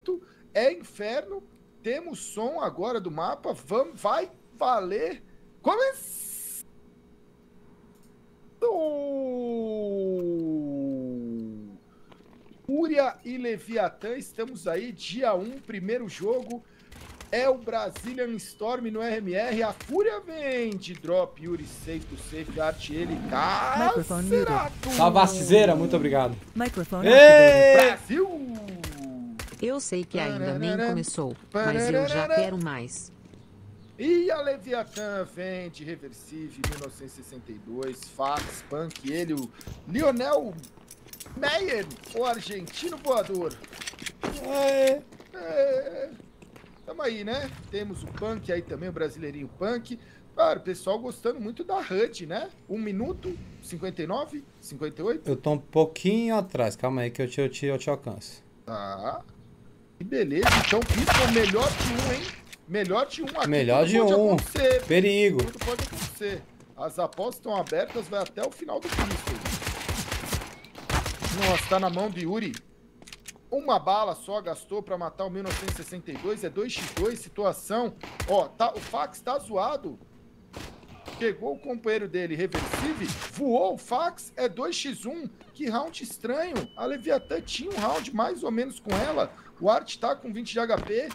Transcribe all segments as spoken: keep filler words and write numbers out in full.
É inferno. Temos som agora do mapa. Vamos, vai valer. Começou! Fúria e Leviatã, estamos aí, dia um, primeiro jogo. É o Brazilian Storm no R M R. A Fúria vem de drop. Yuri safe do safe art. Ele Cacerato. Salvacizeira, muito obrigado. Microphone Brasil! Eu sei que ainda nem começou, mas eu já quero mais. E a Leviatã vem de Reversive mil novecentos e sessenta e dois. Fax, Punk, ele, o Lionel Meyer, o argentino voador. É, é. Tamo aí, né? Temos o Punk aí também, o brasileirinho Punk. Claro, o pessoal gostando muito da H U D, né? um minuto, cinquenta e nove, cinquenta e oito. Eu tô um pouquinho atrás, calma aí que eu te, eu te, eu te alcanço. Tá. Que beleza, então Piston, melhor de um, hein? Melhor de um aqui. Melhor de um. Perigo. Tudo pode acontecer. As apostas estão abertas, vai até o final do Piston. Nossa, tá na mão do Yuri. Uma bala só gastou pra matar o mil novecentos e sessenta e dois. É dois contra dois, situação. Ó, tá, o Fax tá zoado. Pegou o companheiro dele, Reversive. Voou o Fax, é dois contra um. Que round estranho. A Leviatã tinha um round mais ou menos com ela. O Art tá com vinte de H P.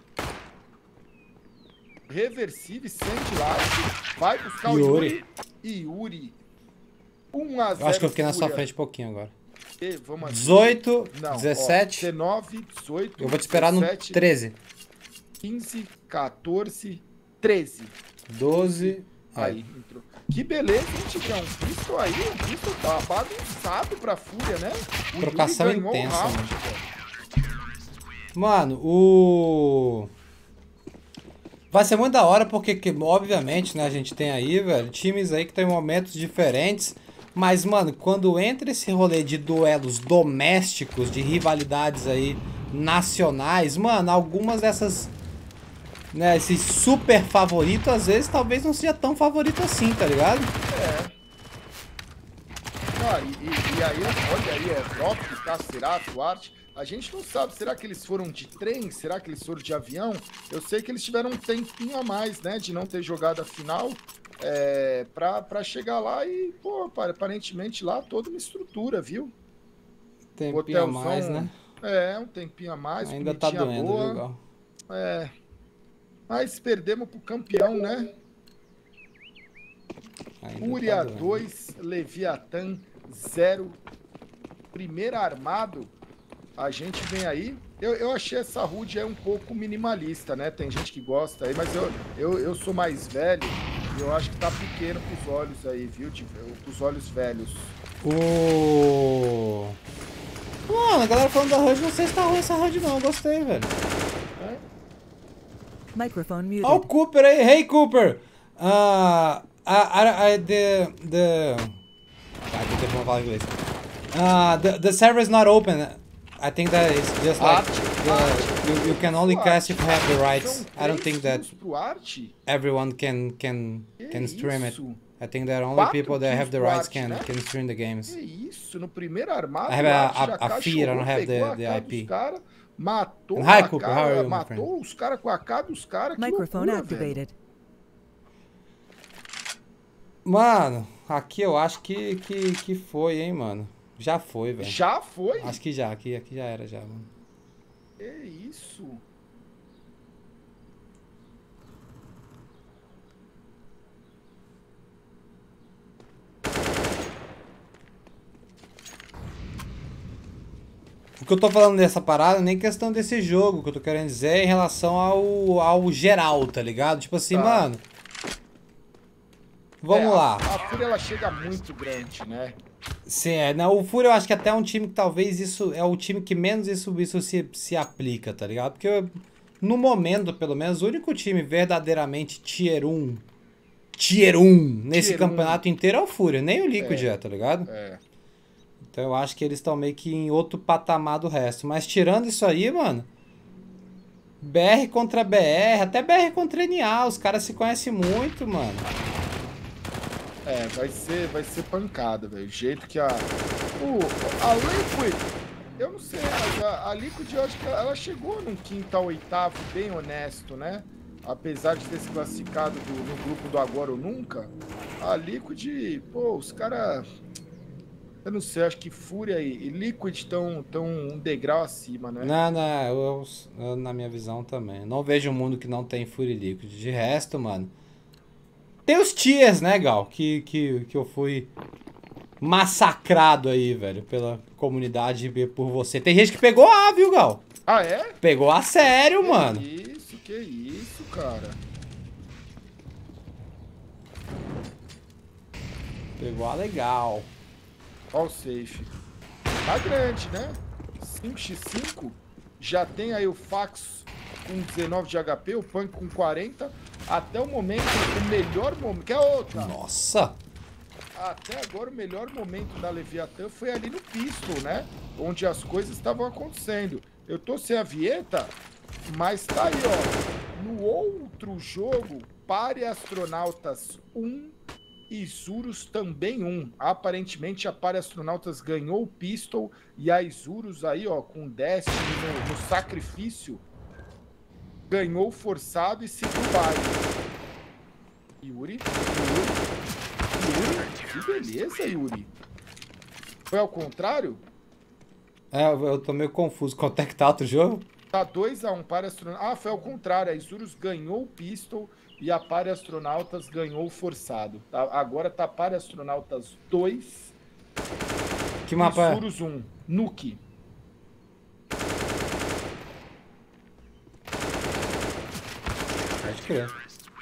Reversive, sente light. Vai buscar o Yuri. Yuri. um a zero. Eu acho que eu fiquei na Fúria. sua frente um pouquinho agora. E, vamos dezoito, Não, dezessete. Ó, dezenove, dezoito. Eu vou te esperar dezessete, no treze. quinze, quatorze, treze. doze. Aí, entrou. Que beleza, gente. Que é um Pistol aí. Um Pistol tá bagunçado pra Fúria, né? O Trocação Yuri ganhou intensa, o round, mano. velho. Mano, o... Vai ser muito da hora porque, que, obviamente, né, a gente tem aí, velho, times aí que tem momentos diferentes. Mas, mano, quando entra esse rolê de duelos domésticos, de rivalidades aí nacionais, mano, algumas dessas, né, esses super favoritos, às vezes, talvez não seja tão favorito assim, tá ligado? É. Ah, e, e, e aí, olha aí, é drop, Cacerato, Art. A gente não sabe, será que eles foram de trem? Será que eles foram de avião? Eu sei que eles tiveram um tempinho a mais, né, de não ter jogado a final. É, pra, pra chegar lá e, pô, aparentemente lá toda uma estrutura, viu? Tempinho a mais, né? É, um tempinho a mais. Ainda tá doendo, boa. viu, Gal? É. Mas perdemos pro campeão, né? Fúria dois, Leviatã zero. Primeiro armado. A gente vem aí. Eu, eu achei essa H U D é um pouco minimalista, né? Tem gente que gosta aí, mas eu, eu, eu sou mais velho. Eu acho que tá pequeno pros olhos aí, viu? Pros olhos velhos. O... Mano, a galera falando da H U D, não sei se tá ruim essa H U D não, eu gostei, velho. É? Microphone muted. Ó o Cooper aí, hey Cooper! Uh, I, I, I, the... the... Ah, tô tentando falar inglês. Uh, the, the server is not open. I think that it's just like... Uh, you, you can only cast if you have the rights. I don't think that everyone can can can stream it. I think that only people that have the rights can can stream the games. Que isso, no primeiro armado. I have a, a, a feed, I don't have the, the I P. Cara, matou And hi a Cooper, cara, how are you, my matou friend? os caras com a cara dos caras. Microphone loucura, activated. velho. Mano, aqui eu acho que, que, que foi, hein, mano. Já foi, velho. Já foi? Acho que já, aqui, aqui já era, já, mano. Que isso? O que eu tô falando dessa parada nem questão desse jogo, o que eu tô querendo dizer é em relação ao, ao geral, tá ligado? Tipo assim, Tá. mano... Vamos É, lá. A, a Fúria, ela chega muito grande, né? Sim, é, não, o Fúria eu acho que até é um time que talvez isso... É o time que menos isso, isso se, se aplica, tá ligado? Porque no momento, pelo menos, o único time verdadeiramente tier um... Tier um nesse Tier campeonato inteiro é o Fúria, nem o Liquid é, tá ligado? É. Então eu acho que eles estão meio que em outro patamar do resto. Mas tirando isso aí, mano... B R contra B R, até B R contra N A, os caras se conhecem muito, mano. É, vai ser, vai ser pancada, velho. O jeito que a... O, a Liquid, Eu não sei, mas a, a Liquid, eu acho que ela chegou num quinto a oitavo bem honesto, né? Apesar de ter se classificado do, no grupo do Agora ou Nunca, a Liquid, pô, os caras... Eu não sei, acho que Fúria e, e Liquid estão tão um degrau acima, né? Não, não, eu, eu, na minha visão também. Não vejo um mundo que não tem Fúria e Liquid. De resto, mano... Tem os tiers, né, Gal? Que, que, que eu fui massacrado aí, velho, pela comunidade e por você. Tem gente que pegou A, viu, Gal? Ah, é? Pegou a sério, Que mano. isso, que isso, cara. Pegou a legal. Ó o safe. Tá grande, né? cinco por cinco. Já tem aí o Fax com dezenove de H P, o Punk com quarenta. Até o momento, o melhor momento... Que é outra. Nossa. Até agora, o melhor momento da Leviathan foi ali no Pistol, né? Onde as coisas estavam acontecendo. Eu tô sem a vinheta, mas tá aí, ó. No outro jogo, Pare Astronautas um e Isurus também um. Aparentemente, a Pare Astronautas ganhou o Pistol e a Isurus aí, ó, com Destiny no, no sacrifício, ganhou forçado e seguiu o baile. Yuri, Yuri, Yuri, que beleza, Yuri. Foi ao contrário? É, eu tô meio confuso. Quanto é que tá outro jogo? Tá dois a um para astronautas. Ah, foi ao contrário. A Isurus ganhou o Pistol e a Pare Astronautas ganhou o forçado. Tá, agora tá Pare Astronautas dois. Que mapa é? Isurus um. Nuke. Pode crer.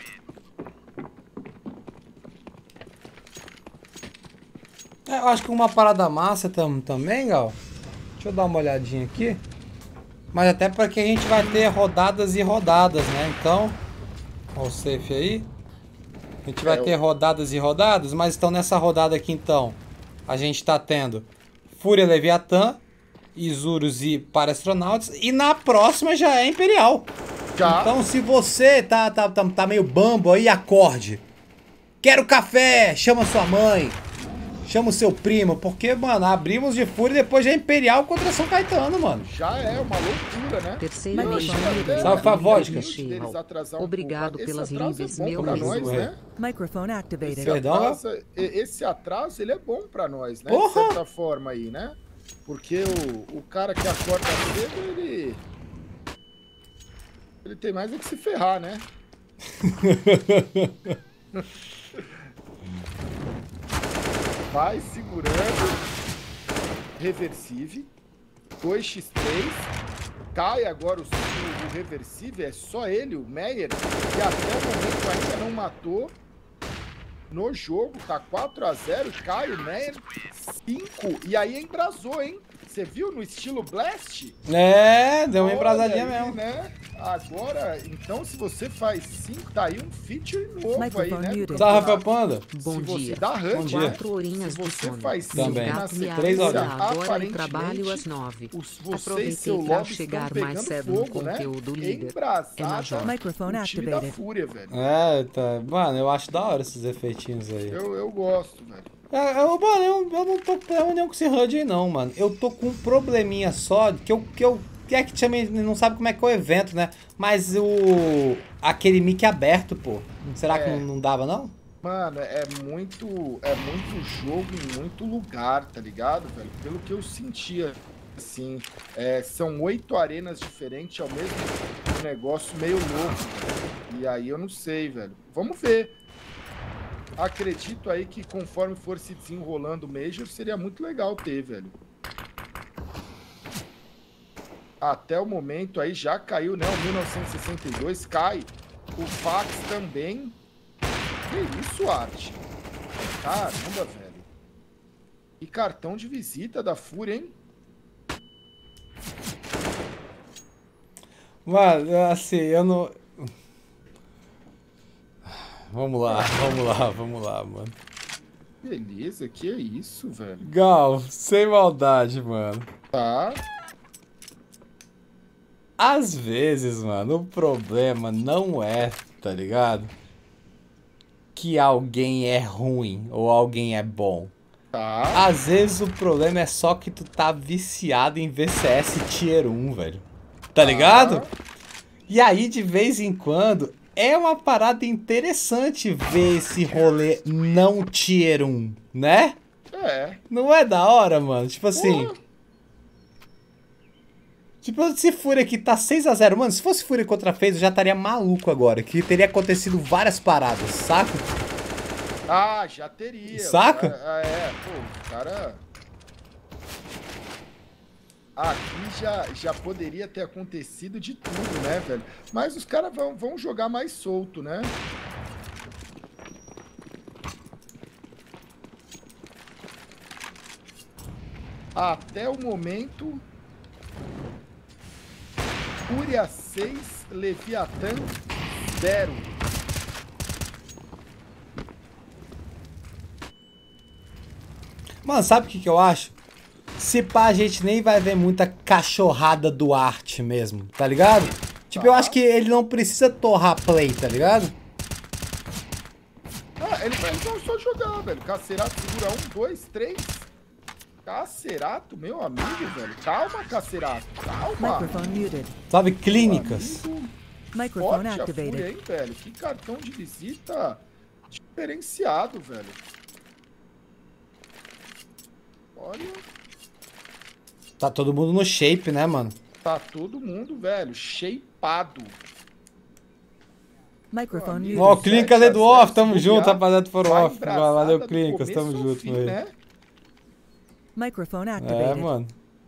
É, eu acho que uma parada massa tam, também, Gal. Deixa eu dar uma olhadinha aqui. Mas até porque a gente vai ter rodadas e rodadas, né? Então, ó o safe aí. A gente vai É, ter rodadas e rodadas, mas então nessa rodada aqui então, a gente tá tendo Fúria Leviatã, Isurus e Pare Astronautas, e na próxima já é Imperial. Já. Então se você tá, tá, tá, tá meio bambo aí, acorde. Quero café, chama sua mãe. Chama o seu primo, porque, mano, abrimos de Fúria e depois já é Imperial contra São Caetano, mano. Já é uma loucura, né? Terceiro Eu Mas mês achei deixa eu até ver. Salve pra vodka. humilde deles atrasar um Obrigado pouco. pelas Esse atraso ribas, é bom meu pra amigo. nós, né? Microphone activated. Esse Perdão, atraso, e- esse atraso, ele é bom pra nós, né? Porra! De certa forma aí, né? Porque o, o cara que acorda cedo, ele... Ele tem mais é que se ferrar, né? Vai segurando. Reversive. dois por três. Cai agora o, o, o Reversive. É só ele, o Meyer, que até o momento ainda não matou. No jogo, tá quatro a zero. Cai o Meyer. cinco. E aí embrasou, hein? Você viu no estilo Blast? É, deu uma Olha embrasadinha aí, mesmo. né? Agora, então, se você faz cinco, tá aí um feature novo aí, Microphone né? do muted. Tá, Rafael campeonato. Panda? Bom Se você dia. dá rank, Bom dia. né? Quatro horinhas Se de você sono. faz Meu cinco Também. na gato me Três avisa horas. agora no trabalho aparentemente, às nove. os, você e Aproveitei seu pra lobby chegar estão mais pegando cedo no fogo, né? conteúdo líder. Embrasada É major. Microphone o time da activated. Fúria, velho. É, tá. Mano, eu acho da hora esses efeitinhos aí. Eu, eu gosto, velho. É, eu, mano, eu, eu não tô problema com esse H U D aí não, mano. Eu tô com um probleminha só, que eu, que eu que é que também não sabe como é que é o evento, né? Mas o... aquele mic aberto, pô. Será que É. não, não dava, não? Mano, é muito, é muito jogo em muito lugar, tá ligado, velho? Pelo que eu sentia, assim, é, são oito arenas diferentes ao mesmo tempo, um negócio meio louco, velho. E aí eu não sei, velho. Vamos ver. Acredito aí que conforme for se desenrolando o Major, seria muito legal ter, velho. Até o momento aí já caiu, né? O mil novecentos e sessenta e dois cai. O Fax também. Que isso, Arte? Caramba, velho. E cartão de visita da Fúria, hein? Mano, assim, eu não... Vamos lá, vamos lá, vamos lá, mano. Beleza, que é isso, velho? Gal, sem maldade, mano. Tá. Às vezes, mano, o problema não é, tá ligado? Que alguém é ruim ou alguém é bom. Tá. Às vezes o problema é só que tu tá viciado em V C S Tier um, velho. Tá ligado? E aí, de vez em quando, é uma parada interessante ver esse rolê não Tier um, né? É. Não é da hora, mano? Tipo assim... Porra. Tipo, esse Fúria aqui tá seis a zero. Mano, se fosse Fúria contra FaZe, eu já estaria maluco agora. Que teria acontecido várias paradas, saca? Ah, já teria. Saca? O cara- ah, é, pô, o cara... Aqui já, já poderia ter acontecido de tudo, né, velho? Mas os caras vão, vão jogar mais solto, né? Até o momento... Fúria seis, Leviatã zero. Mano, sabe o que, que eu acho? Se pá, a gente nem vai ver muita cachorrada do arte mesmo, tá ligado? Tipo, eu Tá. acho que ele não precisa torrar play, tá ligado? Ah, ele, eles vão só jogar, velho. Cacerato segura um, dois, três. Cacerato, meu amigo, velho. Calma, Cacerato. Calma. Microphone muted. Sabe, clínicas. Amigo, Microphone forte a Fúria, activated. hein, velho? Que cartão de visita diferenciado, velho. Olha, Tá todo mundo no shape, né, mano? tá todo mundo, velho, shapeado. Microphone Amigo. Ó, muted. o Clínicas ali do off, tamo Se junto, bobear, rapaziada do For vai Off. embraçada Valeu, do Clínicas, começo tamo ao junto, fim, velho. né? Microphone É, activated. mano.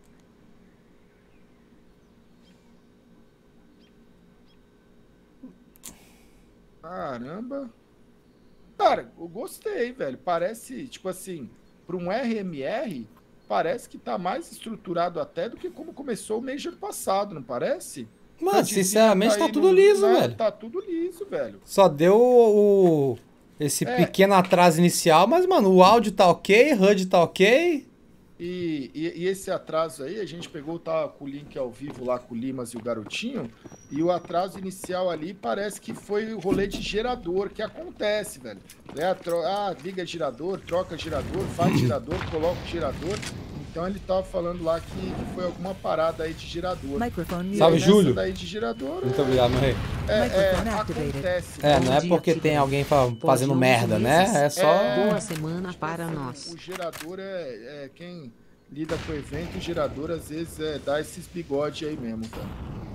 Caramba. Cara, eu gostei, velho. Parece, tipo assim, para um R M R, parece que tá mais estruturado até do que como começou o Major passado, não parece? Mano, Eu dizia, sinceramente, tá aí tudo no- liso, né, velho. Tá tudo liso, velho. Só deu o... esse É. pequeno atraso inicial, mas, mano, o áudio tá ok, H U D tá ok. E, e, e esse atraso aí, a gente pegou, tá com o link ao vivo lá com o Limas e o Garotinho, e o atraso inicial ali parece que foi o rolê de gerador que acontece, velho. Né? Tro- Ah, liga gerador, troca gerador, faz gerador, coloca o gerador. Então ele tava falando lá que, que foi alguma parada aí de gerador. Microphone E Salve, aí, muted. nessa Júlio. daí de gerador, Muito obrigado, meu rei. é, é, Microphone activated. acontece. É, né? não é dia, porque Tigrão. tem alguém fa- fazendo onze merda, né? meses. É só... É. Boa semana Tipo para assim, nós. O gerador é, é quem lida com o evento, o gerador às vezes é, dá esses bigodes aí mesmo, velho.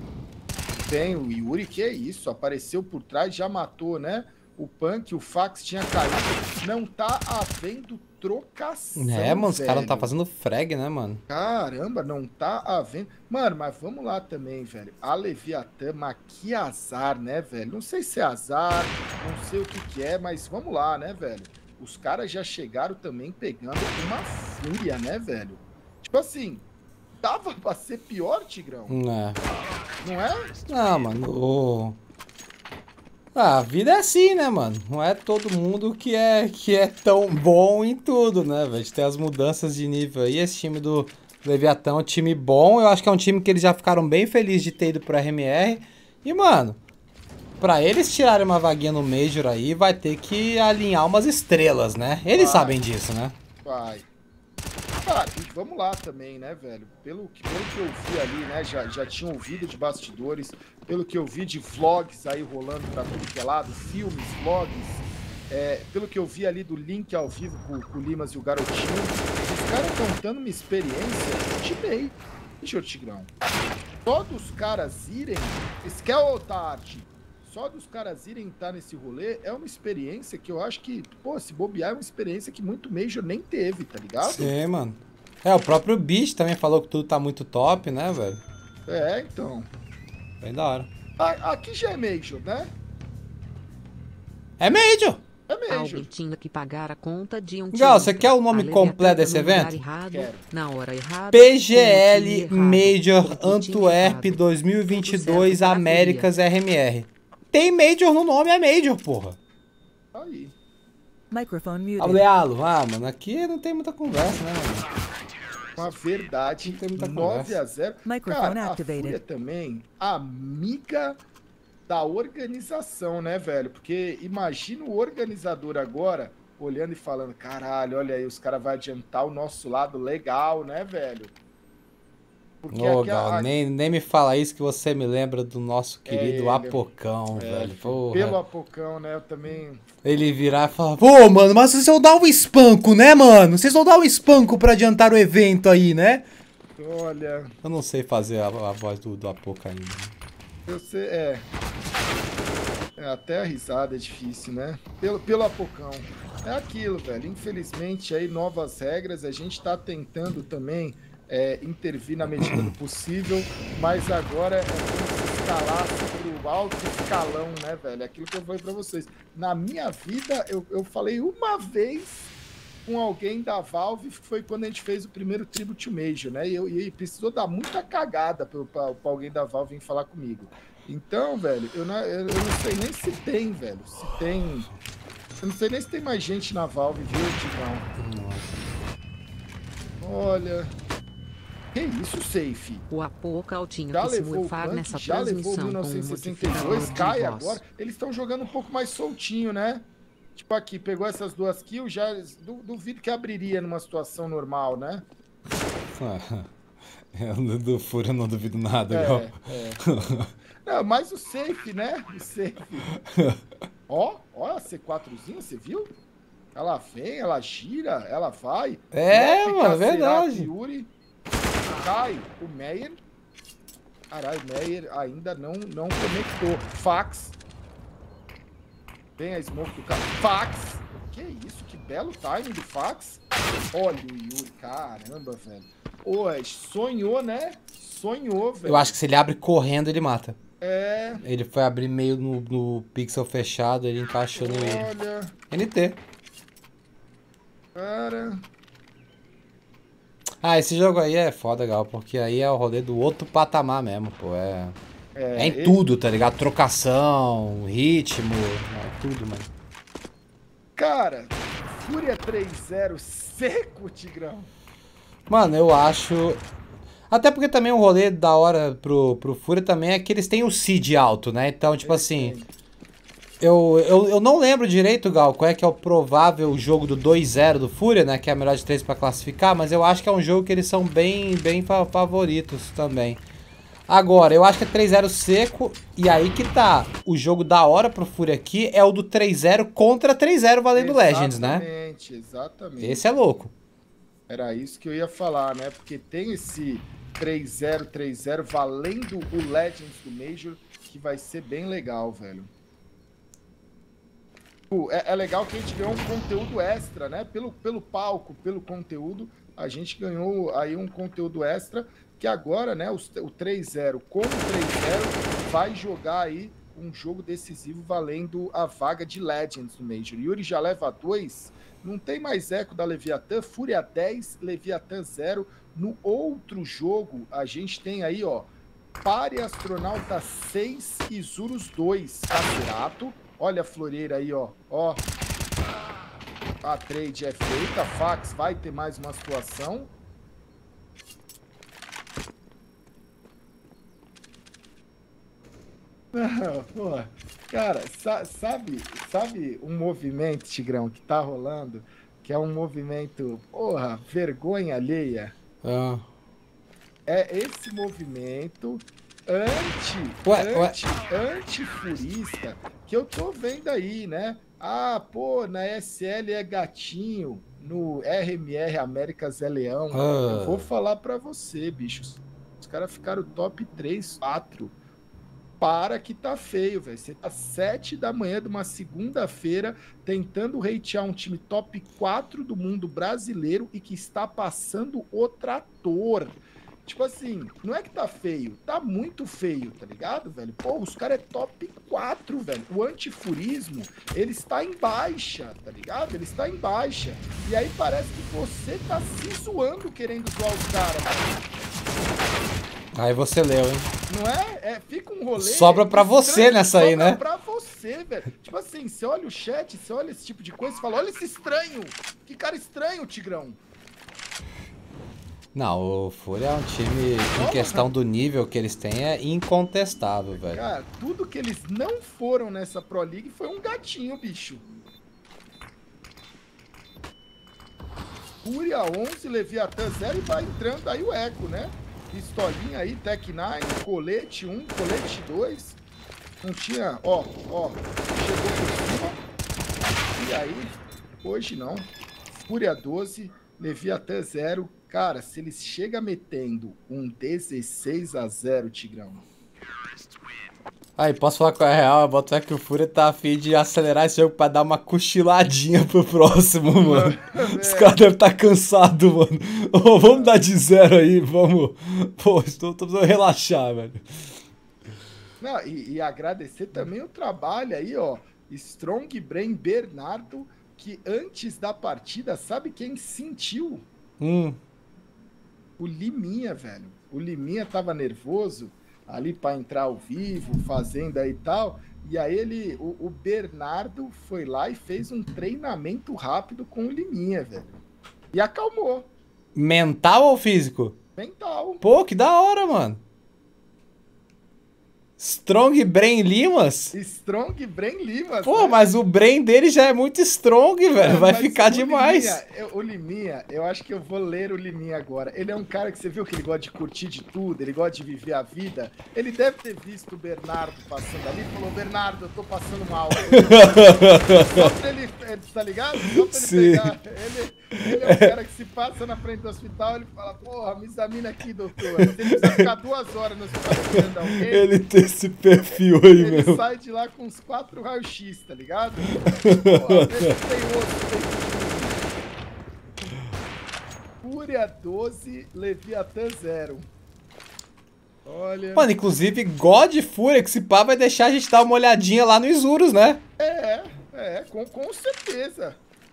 Tem o Yuri, que é isso, apareceu por trás, já matou, né? O Punk, o Fax tinha caído. Não tá havendo trocação. É, mano, os caras não tá velho. fazendo frag, né, mano? Caramba, não tá havendo. Mano, mas vamos lá também, velho. A Leviatã, mas que azar, né, velho? Não sei se é azar, não sei o que que é, mas vamos lá, né, velho? Os caras já chegaram também pegando uma fúria, né, velho? Tipo assim, dava pra ser pior, Tigrão? É. Não é? Não, mano, o... Ah, a vida é assim, né, mano? Não é todo mundo que é, que é tão bom em tudo, né, velho? A gente tem as mudanças de nível aí. Esse time do Leviatã é um time bom. Eu acho que é um time que eles já ficaram bem felizes de ter ido pro R M R. E, mano, pra eles tirarem uma vaguinha no Major aí, vai ter que alinhar umas estrelas, né? Eles Vai. sabem disso, né? Vai. Cara, e vamos lá também, né, velho? Pelo que, pelo que eu vi ali, né? Já, já tinha ouvido de bastidores, pelo que eu vi de vlogs aí rolando pra tudo que é lado, filmes, vlogs, é, pelo que eu vi ali do link ao vivo com, com o Limas e o Garotinho, os caras contando uma experiência de meio, deixa eu Tigrão. Só dos caras irem, esquece o tarde. Só dos caras irem estar nesse rolê é uma experiência que eu acho que, pô, se bobear é uma experiência que muito Major nem teve, tá ligado? Sim, mano. É, o próprio Beast também falou que tudo tá muito top, né, velho? É, então. Bem da hora. A- Aqui já é Major, né? É Major! É Alguém Major. tinha que pagar a conta de um Gal, você tirinta. quer o nome A Leviatã completo tá desse no lugar evento? errado, Quero. na hora errada, P G com o L time errado, Major com o time Antwerp errado. dois mil e vinte e Tudo dois certo pra Américas R M R. Tem Major no nome, é Major, porra. Aí. Microphone muted. Alealo, ah, mano, aqui não tem muita conversa, né, mano? Uma verdade, Não tem muita nove a zero. Microphone Cara, a activated. Fúria também, amiga da organização, né, velho? Porque imagina o organizador agora olhando e falando, caralho, olha aí, os caras vão adiantar o nosso lado legal, né, velho? Porque Ô, aqui a- Gal, a- nem, nem me fala isso que você me lembra do nosso querido ele. Apocão, é, velho. Porra. pelo Apocão, né, eu também... Ele virar e falar, pô, mano, mas vocês vão dar um espanco, né, mano? Vocês vão dar um espanco pra adiantar o evento aí, né? Olha, Eu não sei fazer a, a voz do, do Apoca ainda. eu sei, é... é... Até a risada é difícil, né? Pelo, pelo Apocão. É aquilo, velho. Infelizmente, aí, novas regras. A gente tá tentando também é, intervir na medida do possível, mas agora é como se escalasse pro alto escalão, né, velho? Aquilo que eu falei pra vocês. Na minha vida, eu, eu falei uma vez com alguém da Valve, que foi quando a gente fez o primeiro Tribute Major, né? E, eu, e precisou dar muita cagada pra, pra, pra alguém da Valve vir falar comigo. Então, velho, eu não, eu não sei nem se tem, velho. Se tem... Eu não sei nem se tem mais gente na Valve, viu, Tigão? Olha... Que isso, Safe? O Apoca tinha Já que se levou o murfar Punk, nessa já levou o transmissão mil com um novecentos e sessenta e modificador dois, de cai voz. agora. Eles estão jogando um pouco mais soltinho, né? Tipo aqui, pegou essas duas kills, já du- duvido que abriria numa situação normal, né? Eu do Fúria não duvido nada, É, Gal. é. Não, mas o safe, né? O safe. Ó, ó a C quatrozinha, você viu? Ela vem, ela gira, ela vai. É, Lope, mano, Cacerato, verdade. Yuri. Cai o Meyer. Caralho, o Meyer ainda não, não conectou. Fax. Vem a smoke do cara. Fax. Que isso, que belo timing do Fax. Olha o Yuri, caramba, velho. Ô, sonhou, né? Sonhou, velho. Eu acho que se ele abre correndo, ele mata. É, Ele foi abrir meio no, no pixel fechado, ele encaixou no olha, N T. cara. Ah, esse jogo aí é foda, Gal, porque aí é o rolê do outro patamar mesmo, pô. É, é, em ele- tudo, tá ligado? Trocação, ritmo, é tudo, mano. Cara, Fúria três zero seco, Tigrão. Mano, eu acho... Até porque também o rolê da hora pro, pro Fúria também é que eles têm o seed alto, né? Então, tipo Eles assim... têm. Eu, eu, eu não lembro direito, Gal, qual é que é o provável jogo do dois zero do Fúria, né? Que é a melhor de três pra classificar, mas eu acho que é um jogo que eles são bem, bem fa- favoritos também. Agora, eu acho que é três zero seco, e aí que tá. O jogo da hora pro Fúria aqui é o do três zero contra três zero valendo Legends, né? Exatamente, exatamente. Esse é louco. Era isso que eu ia falar, né? Porque tem esse três zero três zero valendo o Legends do Major, que vai ser bem legal, velho. Pô, É, é legal que a gente ganhou um conteúdo extra, né? Pelo, pelo palco, pelo conteúdo, a gente ganhou aí um conteúdo extra, que agora, né, os- o três zero com o três zero vai jogar aí um jogo decisivo valendo a vaga de Legends no Major. Yuri já leva dois, não tem mais eco da Leviatã, Fúria dez, Leviatã zero. No outro jogo, a gente tem aí, ó, Pare Astronauta seis e Zurus dois, Cacerato. Olha a floreira aí, ó. Ó. A trade é feita. Fax vai ter mais uma situação. Não, pô. Cara, sa- sabe, sabe um movimento, Tigrão, que tá rolando? Que é um movimento, porra, vergonha alheia. Ah. É esse movimento anti, Ué, ué. anti, antifurista que eu tô vendo aí, né? Ah, pô, na S L é gatinho, no R M R Américas é leão. Ah. Eu vou falar pra você, bichos. Os caras ficaram top três, quatro. Para que tá feio, velho. Você tá sete da manhã de uma segunda-feira tentando hatear um time top quatro do mundo brasileiro e que está passando o trator. Tipo assim, não é que tá feio, tá muito feio, tá ligado, velho? Pô, os caras é top quatro, velho. O antifurismo, ele está em baixa, tá ligado? Ele está em baixa. E aí parece que você tá se zoando querendo zoar os caras. Aí você leu, hein? Não é? É, fica um rolê. Sobra pra você nessa aí, né? Sobra pra você, velho. Tipo assim, você olha o chat, você olha esse tipo de coisa, você fala, olha esse estranho. Que cara estranho, Tigrão. Não, o Fúria é um time, em questão do nível que eles têm, é incontestável, velho. Cara, tudo que eles não foram nessa Pro League foi um gatinho, bicho. Fúria onze, Leviatã zero e vai entrando aí o Eco, né? Pistolinha aí, Tech nove, colete um, colete dois. Não tinha, ó, ó, chegou por cima. E aí, hoje não. Fúria doze, Leviatã zero. Cara, se eles chegam metendo um dezesseis a zero, Tigrão. Aí, posso falar com a real? Eu boto fé que o Fúria tá a fim de acelerar esse jogo pra dar uma cochiladinha pro próximo, mano. Os caras devem estar cansados, mano. Oh, vamos dar de zero aí, vamos. Pô, estou, tô precisando relaxar, velho. Não, e, e agradecer também o trabalho aí, ó. Strong Brain Bernardo, que antes da partida, sabe quem sentiu? Hum. O Liminha, velho. O Liminha tava nervoso ali para entrar ao vivo, fazenda e tal. E aí ele, o, o Bernardo foi lá e fez um treinamento rápido com o Liminha, velho. E acalmou. Mental ou físico? Mental. Pô, que da hora, mano. Strong Brain Limas? Strong Brain Limas. Pô, né? mas o brain dele já é muito strong, velho. É, vai mas ficar o demais. Liminha, eu- o Liminha, eu acho que eu vou ler o Liminha agora. Ele é um cara que você viu que ele gosta de curtir de tudo, ele gosta de viver a vida. Ele deve ter visto o Bernardo passando ali e falou: Bernardo, eu tô passando mal. Só pra ele, é, tá ligado? Só pra ele Sim. pegar. Ele, ele é um cara que se passa na frente do hospital, ele fala: porra, me examina aqui, doutor. Se ele precisa ficar duas horas no hospital esperando alguém. Ele tem esse perfil aí Ele mesmo. sai de lá com uns quatro raios-x, tá ligado? Pô, às vezes tem osso, tem Fúria doze, Leviatã zero. Olha. Mano, inclusive, God Fúria, que esse pá vai deixar a gente dar uma olhadinha lá no Isurus, né? É, é, com, com certeza.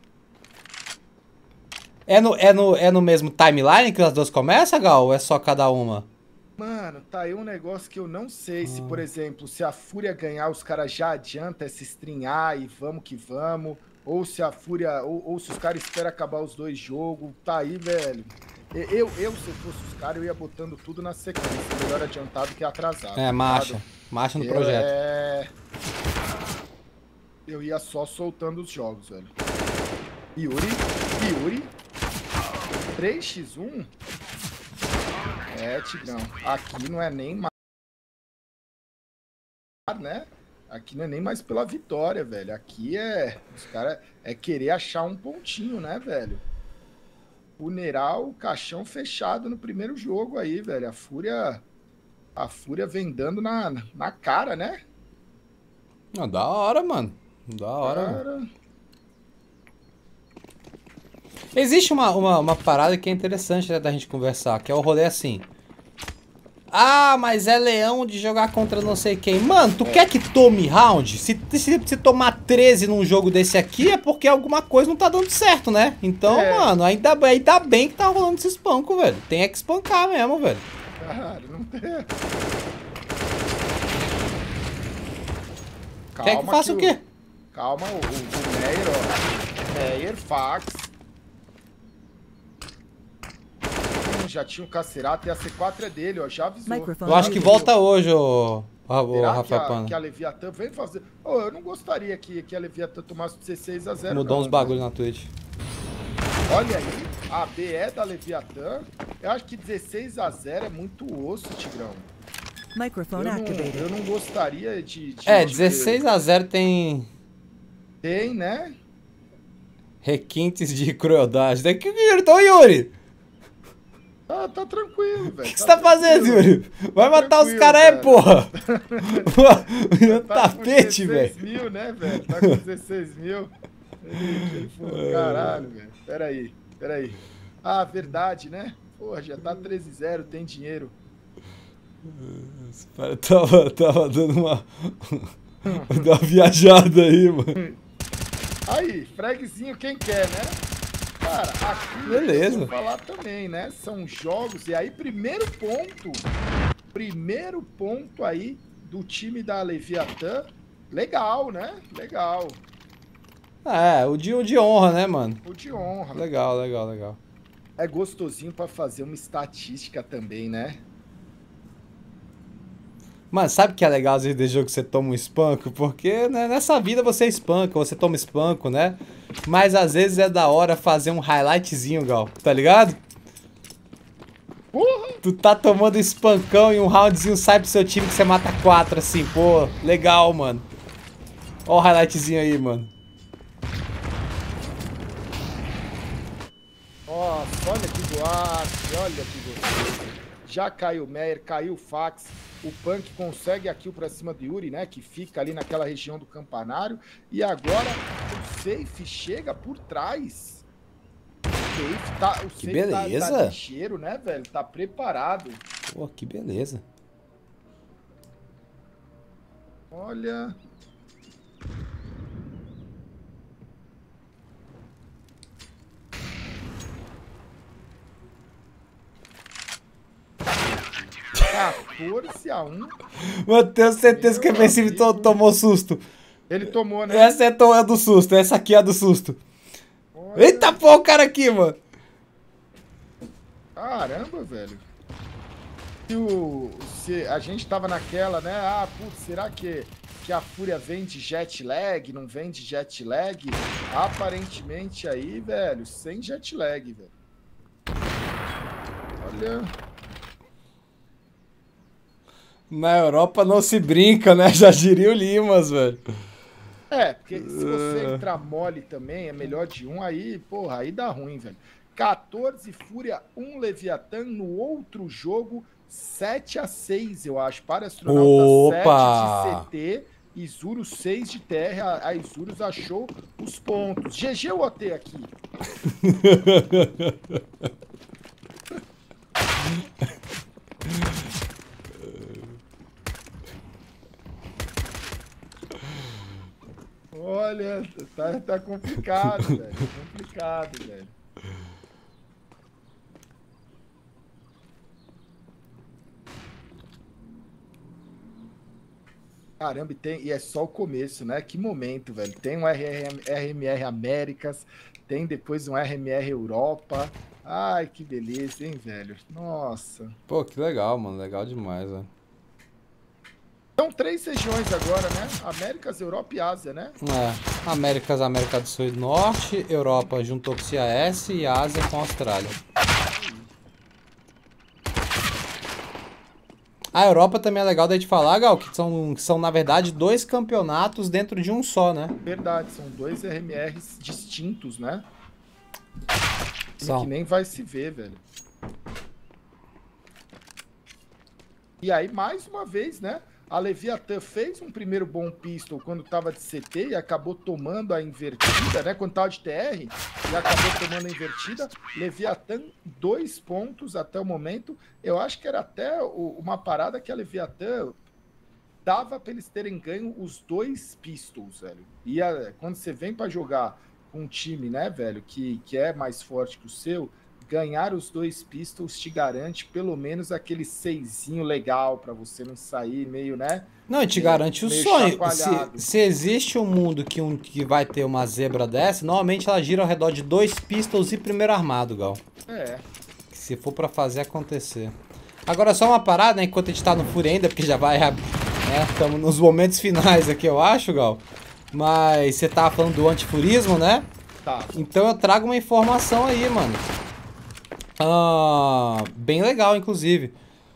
É no, é, no, é no mesmo timeline que as duas começam, Gal? Ou é só cada uma? Mano, tá aí um negócio que eu não sei se, por exemplo, se a Fúria ganhar, os caras já adianta essa strinhar e vamos que vamos. Ou se a Fúria, ou, ou se os caras esperam acabar os dois jogos. Tá aí, velho. Eu, eu, se eu fosse os caras, eu ia botando tudo na sequência. Melhor adiantado que atrasado. É, tá marcha. ligado? Marcha no Eu, projeto. É... Eu ia só soltando os jogos, velho. Yuri, Yuri. três por um? É, Tigrão. Aqui não é nem mais, né? Aqui não é nem mais pela vitória, velho. Aqui é... Os caras... É querer achar um pontinho, né, velho? Funeral, caixão fechado no primeiro jogo aí, velho. A Fúria... A Fúria vem dando na, na cara, né? Ah, da hora, mano. Da hora, mano. Cara... Existe uma, uma, uma parada que é interessante, né, da gente conversar, que é o rolê assim. Ah, mas é leão de jogar contra não sei quem. Mano, tu é. quer que tome round? Se, se, se tomar treze num jogo desse aqui, é porque alguma coisa não tá dando certo, né? Então, é. mano, ainda, ainda bem que tá rolando esse espanco, velho. Tem é que espancar mesmo, velho. Cara, não tem... Quer que faça que o quê? O... Calma, o, o Meyer, ó. Meyer, fax. Hum, já tinha o Cacerato e a C quatro é dele, ó. Já avisou. Microphone Eu acho que volta hoje, ô, ô Rafa Pano. Que a Leviatã vem fazer... Oh, eu não gostaria que, que a Leviatã tomasse dezesseis a zero. Mudou não, uns bagulho né? na Twitch. Olha aí, a B é da Leviatã. Eu acho que dezesseis a zero é muito osso, Tigrão. Microphone Eu não, activated. eu não gostaria de... de É, de dezesseis a zero tem... Tem, né? Requintes de crueldade. Daqui que gritou, Yuri? Tá, tá tranquilo, velho. O que você tá, tá fazendo, Yuri? Vai tá matar os caras aí, porra! Tá Tapete, velho. com dezesseis mil, né, velho? Tá com dezesseis mil. Ele falou, caralho, velho. Pera aí, pera aí. Ah, verdade, né? Porra, já tá treze a zero, tem dinheiro. Esse cara tava, tava dando uma... Deu uma viajada aí, mano. Aí, fragzinho quem quer, né? Cara, aqui beleza. Eu vou falar também, né? São jogos, e aí primeiro ponto, primeiro ponto aí do time da Leviatã, legal, né? Legal. É, o de, o de honra, né, mano? O de honra. Legal, legal, legal. É gostosinho pra fazer uma estatística também, né? Mano, sabe que é legal às vezes de jogo que você toma um espanco? Porque né, nessa vida você espanca, você toma espanco, né? Mas às vezes é da hora fazer um highlightzinho, Gal, tá ligado? Porra! Tu tá tomando espancão e um roundzinho sai pro seu time que você mata quatro, assim, pô, legal, mano. Ó o highlightzinho aí, mano. Nossa, olha que boate, olha que gostoso. Já caiu o Meyer, caiu o Fax. O Punk consegue a kill pra cima do Yuri, né? Que fica ali naquela região do campanário. E agora o Safe chega por trás. O Safe tá, o Que Safe beleza. Tá, tá ligeiro, né, velho? Tá preparado. Pô, que beleza. Olha... quatorze a um. Eu tenho certeza que o Defensive to tomou susto. Ele tomou, né? Essa é a do susto, essa aqui é a do susto. Olha... Eita pô, o cara aqui, mano. Caramba, velho. Se, o, se a gente tava naquela, né? Ah, putz, será que, que a Fúria vem de jet lag? Não vem de jet lag? Aparentemente aí, velho, sem jet lag, velho. Olha... Na Europa não se brinca, né? Já diria o Limas, velho. É, porque se você entrar mole também, é melhor de um, aí, porra, aí dá ruim, velho. quatorze Fúria, um Leviatã. No outro jogo, sete a seis, eu acho. Para Astronauta, Opa! sete de C T. Isurus seis de T R. A, a Isurus achou os pontos. G G o O T aqui. Olha, tá, tá complicado, velho. Complicado, velho. Caramba, e, tem, e é só o começo, né? Que momento, velho. Tem um R M R Américas, tem depois um R M R Europa. Ai, que beleza, hein, velho? Nossa. Pô, que legal, mano. Legal demais, velho. São três regiões agora, né? Américas, Europa e Ásia, né? É, Américas, América do Sul e do Norte, Europa juntou com C A S e Ásia com a Austrália. A Europa também é legal da gente falar, Gal, que são, que são na verdade dois campeonatos dentro de um só, né? Verdade, são dois R M Rs distintos, né? São. Que nem vai se ver, velho. E aí, mais uma vez, né? A Leviatã fez um primeiro bom pistol quando estava de C T e acabou tomando a invertida, né? Quando estava de T R e acabou tomando a invertida. Leviatã, dois pontos até o momento. Eu acho que era até o, uma parada que a Leviatã dava para eles terem ganho os dois pistols, velho. E a, quando você vem para jogar com um time, né, velho, que, que é mais forte que o seu, ganhar os dois pistols te garante pelo menos aquele seisinho legal pra você não sair meio, né? Não, te meio, garante o meio sonho. Se, se existe um mundo que, um, que vai ter uma zebra dessa, normalmente ela gira ao redor de dois pistols e primeiro armado, Gal. É. Se for pra fazer acontecer. Agora só uma parada, né? Enquanto a gente tá no Fúria ainda, porque já vai... né? Estamos nos momentos finais aqui, eu acho, Gal. Mas você tava falando do antifurismo, né? Tá. Então eu trago uma informação aí, mano. Ah, bem legal, inclusive.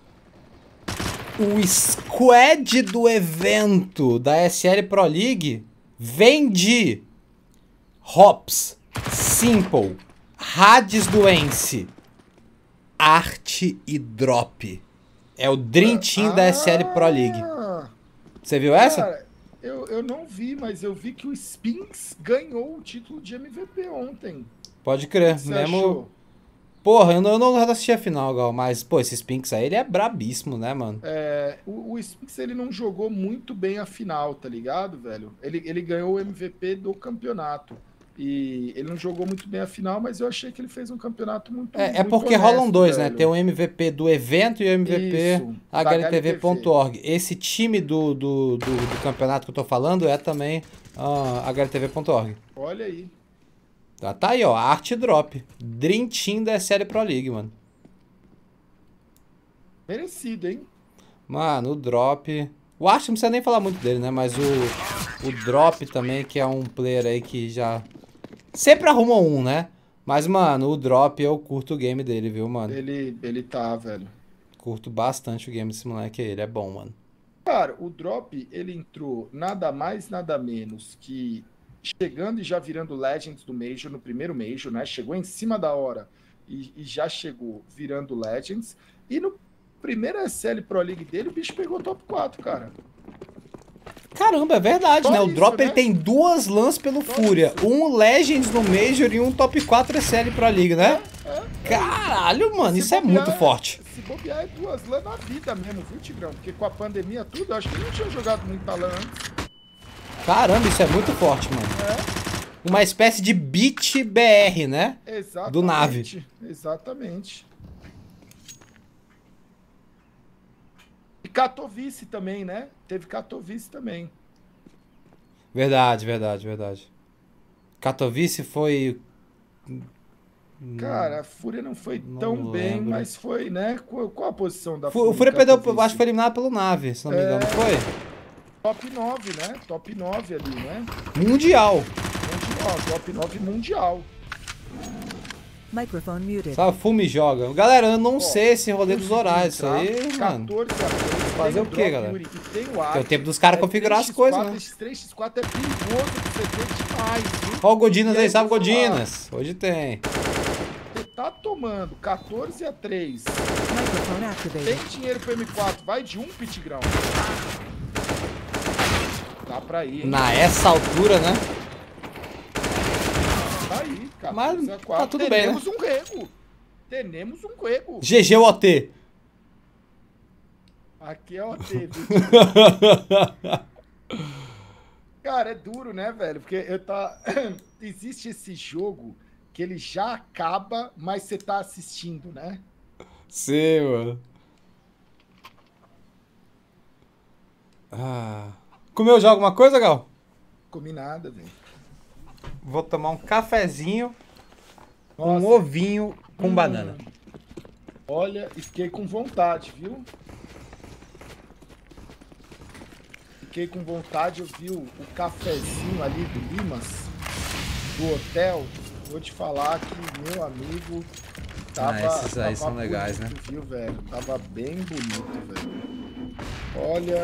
O squad do evento da S L Pro League vem de Hops, Simple, Hades Duence, Art e Drop. É o Dream Team ah, da S L Pro League. Você viu essa? Cara, eu, eu não vi, mas eu vi que o Spinks ganhou o título de M V P ontem. Pode crer, Você mesmo... achou? Porra, eu não, eu não assisti a final, Gal, mas, pô, esse Spinks aí, ele é brabíssimo, né, mano? É, o, o Spinks, ele não jogou muito bem a final, tá ligado, velho? Ele, ele ganhou o M V P do campeonato. E ele não jogou muito bem a final, mas eu achei que ele fez um campeonato muito É, é muito porque honesto, rolam dois, velho. né? Tem o M V P do evento e o M V P Isso, H L T V ponto org. Esse time do, do, do, do campeonato que eu tô falando é também uh, H L T V ponto org. Olha aí. Tá, tá aí, ó, Art Drop. Dream Team da S L Pro League, mano. Merecido, hein? Mano, o Drop... O Ash não precisa nem falar muito dele, né? Mas o, o Drop também, que é um player aí que já... Sempre arruma um, né? Mas, mano, o Drop eu curto o game dele, viu, mano? Ele, ele tá, velho. Curto bastante o game desse moleque aí, ele é bom, mano. Cara, o Drop, ele entrou nada mais, nada menos que chegando e já virando Legends do Major, no primeiro Major, né? Chegou em cima da hora e, e já chegou virando Legends. E no primeiro S L Pro League dele, o bicho pegou top quatro, cara. Caramba, é verdade, Só né? O isso, Drop né? ele tem duas lãs pelo Só Fúria. isso. Um Legends no Major e um top quatro S L Pro League, né? É, é. Caralho, mano, Se isso é bobear, muito forte. Se bobear é duas lã na vida mesmo, viu, Tigrão? Porque com a pandemia tudo, eu acho que não tinha jogado muita lã antes. Caramba, isso é muito forte, mano. É, Uma espécie de beat B R, né? exatamente. Do Nave. Exatamente. E Katowice também, né? Teve Katowice também. Verdade, verdade, verdade. Katowice foi... Cara, a Fúria não foi Não tão bem, lembro. mas foi, né? Qual, qual a posição da Fu- O Fúria? Fúria em perdeu, Katowice? acho que foi eliminado pelo Nave, se não me engano, É. não foi? Top nove, né? Top nove ali, né? Mundial. Mundial, top nove mundial. Microphone muted. Sabe, Fume joga. Galera, eu não Ó, sei esse rolê dos conseguiu horários. Isso entrar, aí, mano. quatorze a três, Fazer tem o quê, Drop galera? Yuri e tem o Ar. É o tempo dos caras configurar as coisas, né? Esse três por quatro é perigoso pra você ter demais, viu? Ó o Godinas E aí, aí, sabe vou falar. Godinas? Hoje tem. Você tá tomando quatorze a três. Microphone activated. Tem dinheiro pro M quatro, vai de um pitigrão. Dá pra ir, hein? Na essa altura, né? Tá aí, cara. Mas tá tudo bem, né? Temos um rego. Temos um rego. G G O T. Aqui é o T, viu? Cara, é duro, né, velho? Porque eu tá... existe esse jogo que ele já acaba, mas você tá assistindo, né? Sim, mano. Ah. Comeu já alguma coisa, Gal? Comi nada, velho. Vou tomar um cafezinho com Nossa. um ovinho com Hum. banana. Olha, e fiquei com vontade, viu? Fiquei com vontade, eu vi o, o cafezinho ali do Limas, do hotel. Vou te falar que, meu amigo, tava... Ah, esses aí tava são legais, bonito, né? Viu, velho? Tava bem bonito, velho. Olha...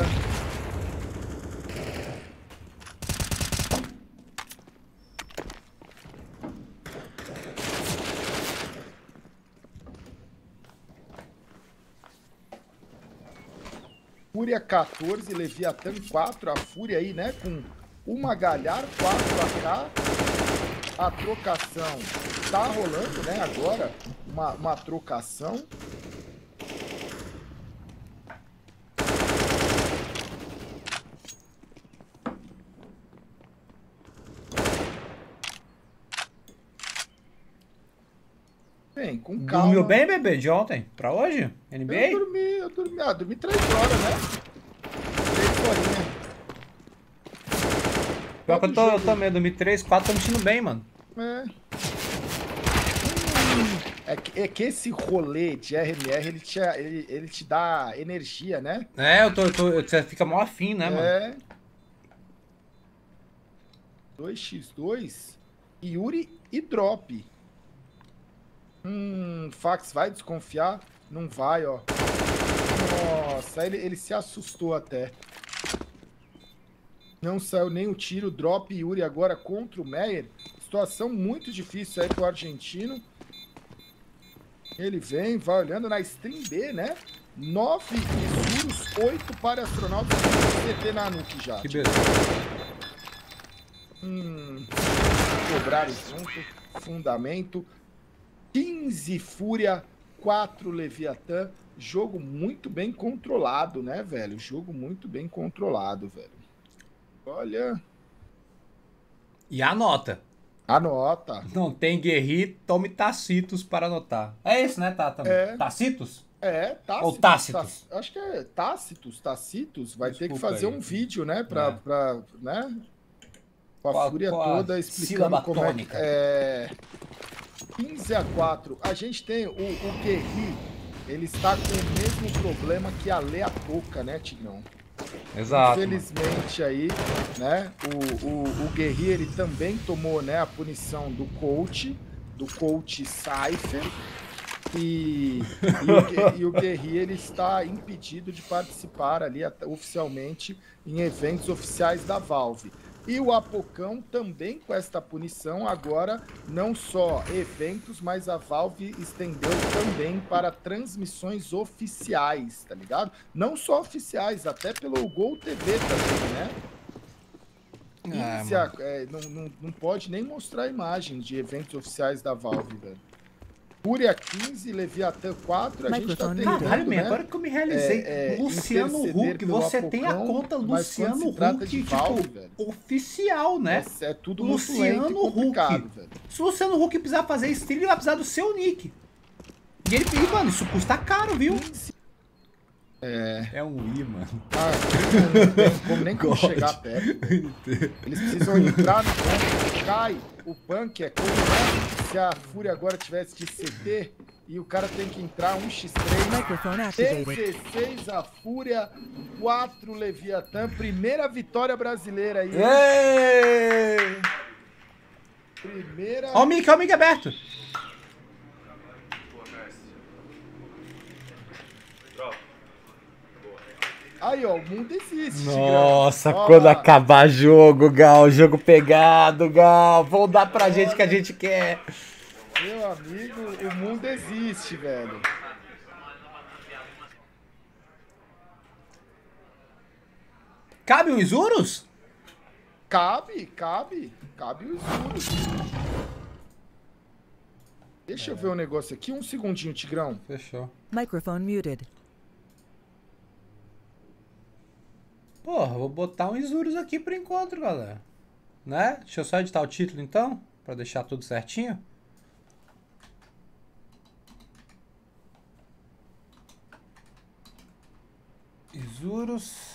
Fúria quatorze, Leviatã quatro, a Fúria aí, né, com uma Galhar, quatro A K, a trocação tá rolando, né, agora, uma, uma trocação. Bem, com calma. Dormiu bem, bebê, de ontem? Pra hoje? N B A? Eu dormi, eu dormi, ah, dormi três horas, né? Três horinhas. Pior que eu tô, Todo eu jogo. também, dormi três, quatro, tô me sentindo bem, mano. É. É que, é que esse rolê de R M R, ele te, ele, ele te dá energia, né? É, eu tô, eu tô, você fica mó afim, né, mano? É. dois por dois, Yuri e Drop. Hum, Fax vai desconfiar? Não vai, ó. Nossa, ele, ele se assustou até. Não saiu nem o tiro. Drop e Yuri agora contra o Meyer. Situação muito difícil aí pro argentino. Ele vem, vai olhando na stream B, né? Nove escuros, oito para astronautas e C T na nuke já. Que beleza. Hum, cobraram junto. Fundamento. quinze Fúria, quatro Leviatã. Jogo muito bem controlado, né, velho? Jogo muito bem controlado, velho. Olha. E anota. Anota. Não tem guerri, tome Tacitos para anotar. É esse, né, Tata? É. Tacitos? É, Tácitos. Ou Tácitos? Tá- acho que é Tácitos, Tacitos. Vai ter que Desculpa fazer aí. um vídeo, né? Pra, É. pra, né? Com a Com a- fúria com a toda explicando sílaba como é que tônica. é. quinze a quatro. A gente tem o, o Guerri ele está com o mesmo problema que a Lea Toca, né, Tigrão? Exato. Infelizmente aí, né, o, o, o Guerri, ele também tomou, né, a punição do coach, do coach Cypher, e, e, o, e o Guerri, ele está impedido de participar ali até, oficialmente em eventos oficiais da Valve. E o Apocão também com esta punição, agora não só eventos, mas a Valve estendeu também para transmissões oficiais, tá ligado? Não só oficiais, até pelo Gol T V também, né? Ah, E se a, é, não, não, não pode nem mostrar imagens de eventos oficiais da Valve, velho. Fúria quinze, Leviatã quatro, a gente tá tentando, Caralho, né? agora que eu me realizei. É, é, Luciano Huck, você Apocão, tem a conta Luciano Huck, tipo, Valve, velho, oficial, né? É, é tudo Luciano muito lento e complicado, Huck. velho. Se o Luciano Huck precisar fazer stream, ele vai precisar do seu nick. E ele, e, mano, isso custa caro, viu? É. É um I, mano. Ah, não tem como nem como chegar perto. Eles precisam entrar no punk. Cai o punk, é como é, se a Fúria agora tivesse de C T e o cara tem que entrar um por três. Microphone activated. dezesseis a Fúria, quatro Leviatã. Primeira vitória brasileira aí. Ei! Primeira. Ó o mic, ó o mic aberto. Aí, ó, o mundo existe. Nossa, Tigrão. quando Ó, acabar jogo, Gal, jogo pegado, Gal, vão dar pra gente o que a gente quer. Meu amigo, o mundo existe, velho. Cabe um Isurus? Cabe, cabe. Cabe os juros. Deixa eu ver um negócio aqui. Um segundinho, Tigrão. Fechou. Microphone muted. Porra, vou botar um Isurus aqui pro encontro, galera. Né? Deixa eu só editar o título, então, pra deixar tudo certinho. Isurus...